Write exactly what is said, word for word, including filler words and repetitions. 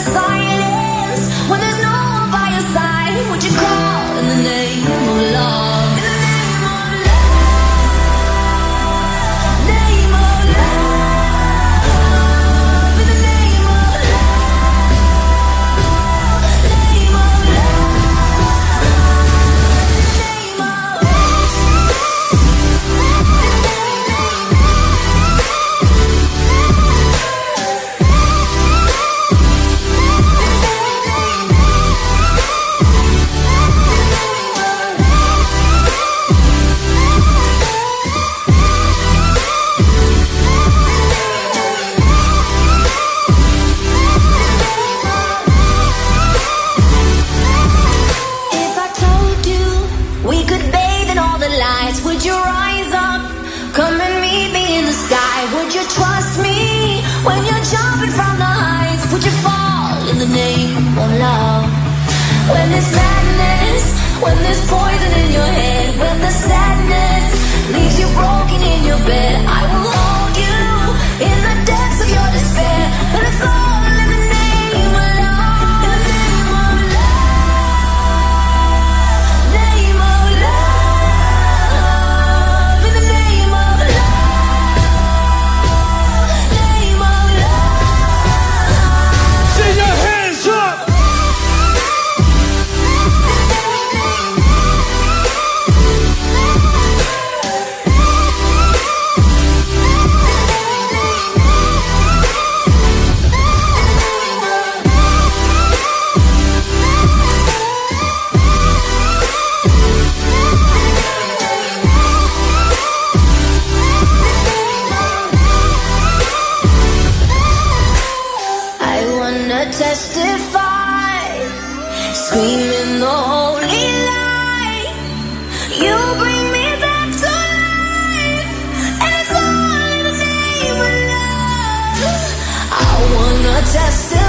silence, when there's no one by your side, would you call in the name of love? In the name of love, name of love, in the name of love, name of love, name of would you rise up, come and meet me in the sky? Would you trust me when you're jumping from the heights? Would you fall in the name of love? When there's madness, when there's poison in your head, when the sadness leaves you broken in your bed, I will hold you in the depths of your despair. But it's all in the name of love, in the name of love, name of love. Testify, screaming the holy light. You bring me back to life, and it's all in the name of love. I wanna testify.